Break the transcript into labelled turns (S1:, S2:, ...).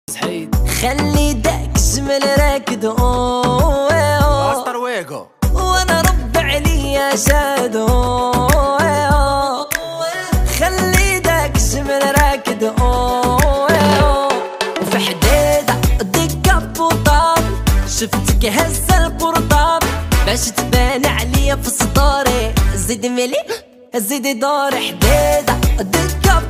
S1: صحيت
S2: خلي داك الجمل راكد
S1: ماستر ويجو
S2: وانا رب عليا شادو. خلي داك الجمل راكد وفي حديدة ديكابوطاب شفتك هزة القرطاب باش تبان عليا في صداري. زيد ملي زيد دور حديدة